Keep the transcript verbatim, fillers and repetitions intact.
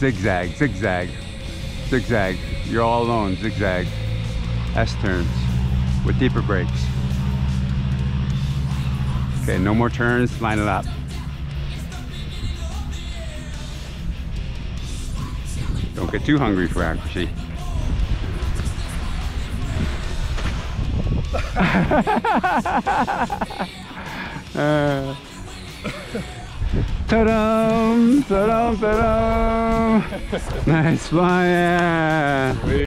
Zigzag, zigzag, zigzag. You're all alone, zigzag. S turns with deeper brakes. Okay, no more turns, line it up. Don't get too hungry for accuracy. uh, ta-dum, ta-dum, ta-dum. Nice fly, yeah.